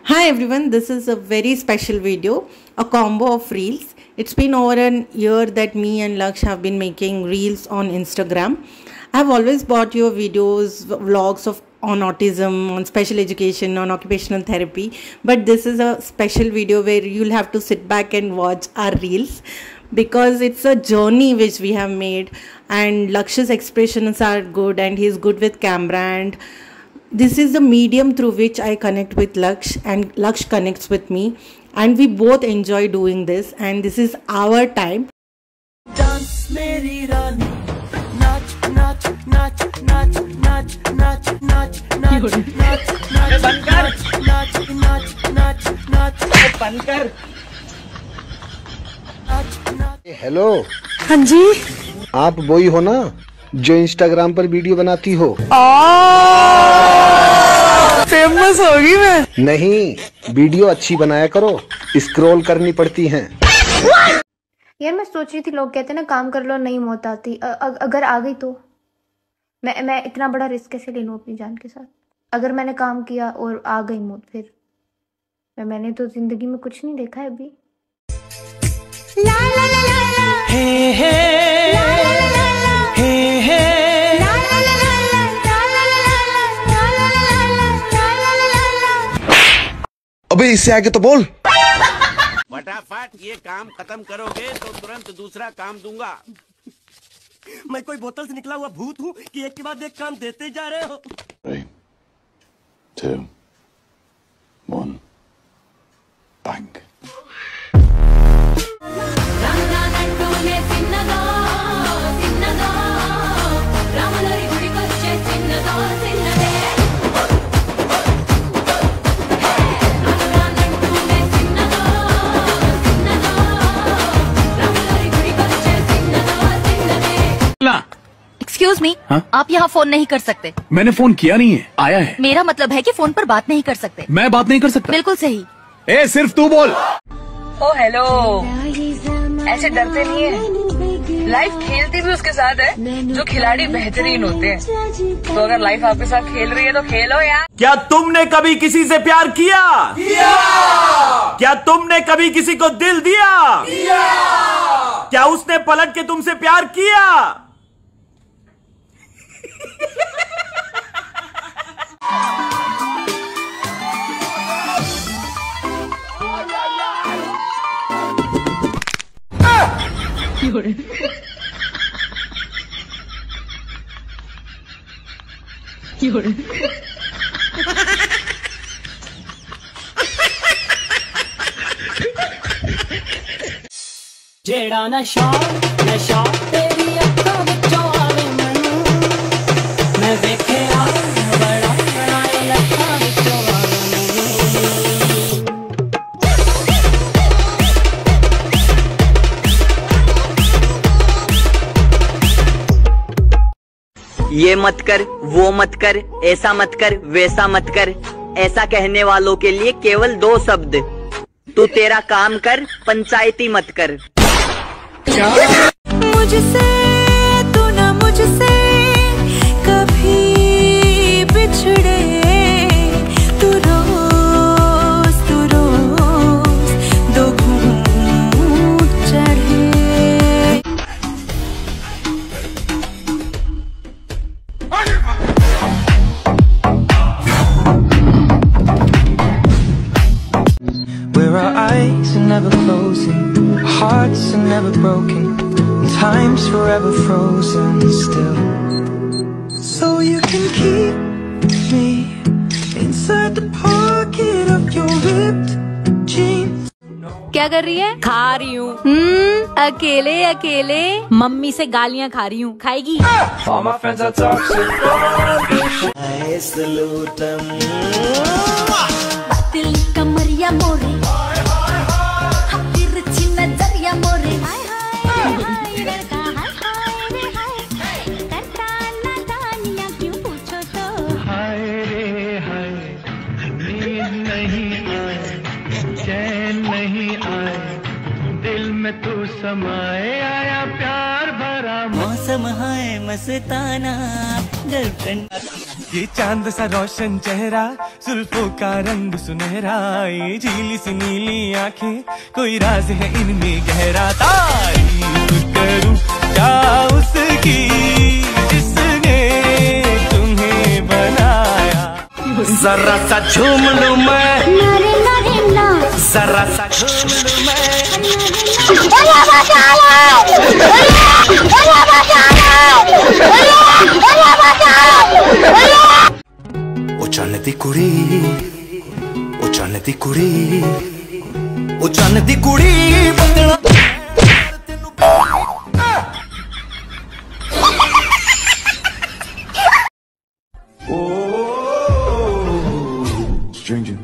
Hi everyone, this is a very special video, a combo of reels. It's been over a year that me and Laksh have been making reels on Instagram. I've always brought you videos, vlogs on autism, on special education, on occupational therapy, but this is a special video where you'll have to sit back and watch our reels because it's a journey which we have made, and Laksh's expressions are good and he's good with camera, and this is the medium through which I connect with Laksh and Laksh connects with me, and we both enjoy doing this, and this is our time. Dance meri rani, naach naach naach naach naach naach naach naach naach naach naach naach naach बंद कर। Hello. हाँ जी। आप वही हो ना जो Instagram पर video बनाती हो? फेमस होगी मैं? नहीं, वीडियो अच्छी बनाया करो, स्क्रॉल करनी पड़ती हैं। यार मैं सोच रही थी, लोग कहते हैं ना काम कर लो नहीं मौत आती, अगर आ गई तो मैं इतना बड़ा रिस्क कैसे ले लूं अपनी जान के साथ? अगर मैंने काम किया और आ गई मौत, फिर मैंने तो जिंदगी में कुछ नहीं देखा है अभी। ला ला ला ला ला हे हे हे हे अबे इससे आगे तो बोल। फटाफट ये काम खत्म करोगे तो तुरंत दूसरा काम दूंगा। मैं कोई बोतल से निकला हुआ भूत हूँ कि एक के बाद एक काम देते जा रहे हो। 3, 2, 1, bang. एक्सक्यूज मी, आप यहाँ फोन नहीं कर सकते। मैंने फोन किया नहीं है, आया है। मेरा मतलब है कि फोन पर बात नहीं कर सकते। मैं बात नहीं कर सकता? बिल्कुल सही। सिर्फ तू बोल। ओ हेलो, ऐसे डरते नहीं है। लाइफ खेलती भी उसके साथ है जो खिलाड़ी बेहतरीन होते हैं। तो अगर लाइफ आपके साथ खेल रही है तो खेलो यार। क्या तुमने कभी किसी से प्यार किया? क्या तुमने कभी किसी को दिल दिया? क्या उसने पलट के तुमसे प्यार किया? जेड़ा नशा नशा तेरी अक्खां विचों आवे मैनू, मैं वेखिया बड़ा बड़ा अक्खां विचों आवे मैनू। ये मत कर, वो मत कर, ऐसा मत कर, वैसा मत कर, ऐसा कहने वालों के लिए केवल 2 शब्द, तू तेरा काम कर, पंचायती मत कर। मुझसे तू ना मुझसे कभी बिछड़े, तू रोज दो घूंट चढ़े। Where our eyes are never closing, hearts are never broken, time's forever frozen still. So you can keep me inside the pocket of your ripped jeans. क्या कर रही है? खा रही हूँ। अकेले अकेले मम्मी से गालियाँ खा रही हूँ। खाएगी? All my friends are toxic. दिल कमरिया मोरे, तिरछी नजरिया मोरे, हाय हाय लड़का, हाय हाय रे हाय, करता नादानियाँ क्यों पूछो तो। हाय रे हाय, नींद नहीं आए, चैन नहीं आए, दिल में तू समाए, आया प्यार भरा मौसम है मस्ताना, गर्लफ्रेंड ये चांद सा रोशन चेहरा, जुल्फों का रंग सुनहरा, ये झीली सी नीली आंखें, कोई राज है इनमें गहरा। तारीफ करूं क्या उसकी जिसने तुम्हें बनाया। जरा सा झूम लूं मैं, जरा सा झूम लूं मैं। ओ चन्न दी कुड़ी, ओ चन्न दी कुड़ी, ओ चन्न दी कुड़ी बदला। Stringent.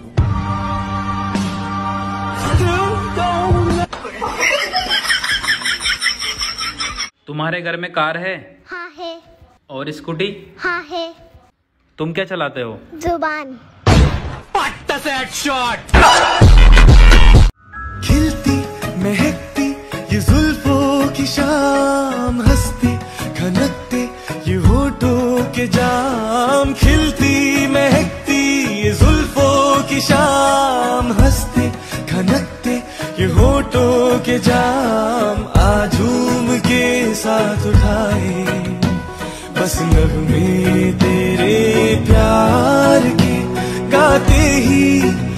तुम्हारे घर में कार है? हाँ है। और स्कूटी? हाँ है। तुम क्या चलाते हो? जुबान। खिलती महकती ये जुल्फों की शाम, हंसते खनकते ये होठों के जाम। खिलती महकती ये जुल्फों की शाम, हंसते खनकते ये होठों के जाम। आ झूम के साथ उठाए बस नगमे तेरे प्यार के, गाते ही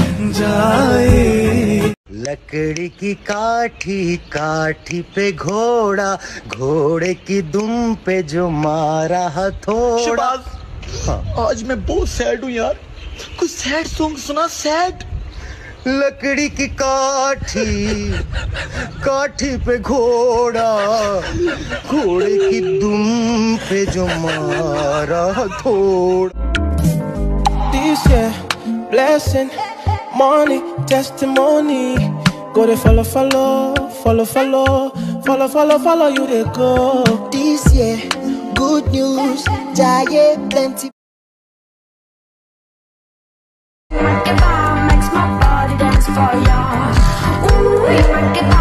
जाए। लकड़ी की काठी, काठी पे घोड़ा, घोड़े की दुम पे जो मारा हथौड़ा। आज मैं बहुत सैड हूँ यार, कुछ सैड सॉन्ग सुना। सैड। लकड़ी की काठी, काठी पे घोड़ा, घोड़े की दुम पे जो मारा हथौड़ा। This year, blessing, money, testimony. Go to follow, follow, follow, follow, follow, follow, follow you they go. This year, good news, jaye plenty. Makes my body dance for ya. Ooh, you make it